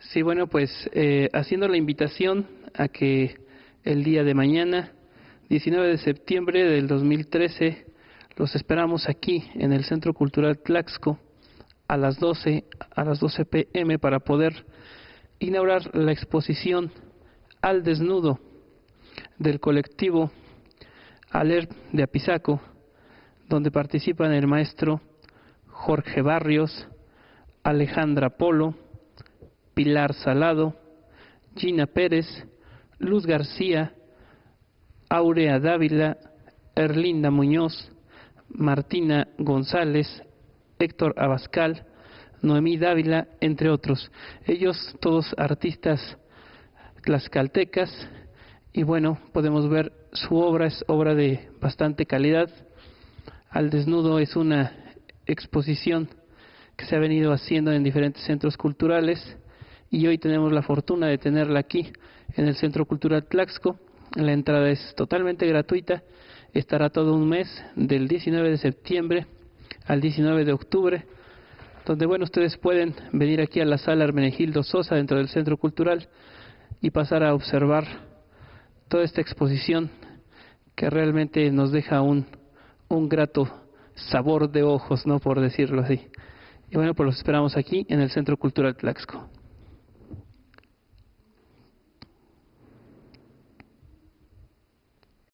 Sí, bueno, pues haciendo la invitación a que el día de mañana, 19 de septiembre del 2013, los esperamos aquí en el Centro Cultural Tlaxco a las 12 p.m. para poder inaugurar la exposición Al Desnudo del colectivo Aler de Apizaco, donde participan el maestro Jorge Barrios, Alejandra Polo, Pilar Salado, Gina Pérez, Luz García, Aurea Dávila, Erlinda Muñoz, Martina González, Héctor Abascal, Noemí Dávila, entre otros. Ellos todos artistas tlaxcaltecas, y bueno, podemos ver su obra, es obra de bastante calidad. Al Desnudo es una exposición que se ha venido haciendo en diferentes centros culturales y hoy tenemos la fortuna de tenerla aquí en el Centro Cultural Tlaxco. La entrada es totalmente gratuita, estará todo un mes, del 19 de septiembre al 19 de octubre, donde bueno, ustedes pueden venir aquí a la sala Hermenegildo Sosa dentro del Centro Cultural y pasar a observar toda esta exposición que realmente nos deja un grato sabor de ojos, ¿no?, por decirlo así. Y bueno, pues los esperamos aquí en el Centro Cultural Tlaxco.